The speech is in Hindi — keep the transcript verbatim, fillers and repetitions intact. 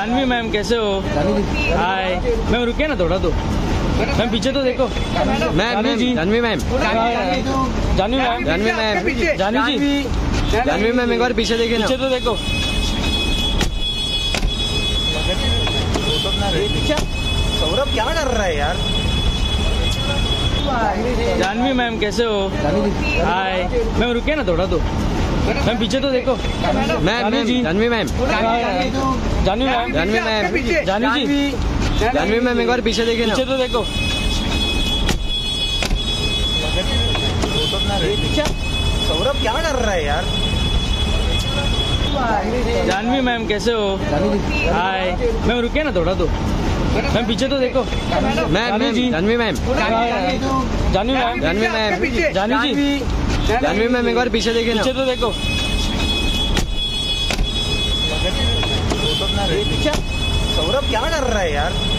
जानवी मैम कैसे हो? हाय मैम, रुकिए ना थोड़ा तो। मैम पीछे तो देखो। Ma'am ma'am Janvi ma'am Janvi ma'am Janvi ma'am Janvi ji Janvi ma'am एक बार पीछे देखिए ना। पीछे तो देखो। सौरभ क्या कर रहा है यार? जानवी मैम कैसे हो? हाय मैम, रुकिए ना थोड़ा तो। मैम पीछे तो देखो। Ma'am ma'am Janvi ma'am Janvi ma'am Janvi ma'am Janvi ji Janvi ma'am एक बार पीछे देखिए ना। पीछे तो देखो। सौरभ क्या कर रहा है यार? जानवी मैम कैसे हो? हाय मैम, रुकिए ना थोड़ा तो। मैम पीछे तो देखो। Ma'am ma'am Janvi ma'am Janvi ma'am Janvi ma'am Janvi ji Janvi ma'am एक बार पीछे देखिए ना। पीछे तो देखो। सौरभ क्या कर रहा है यार?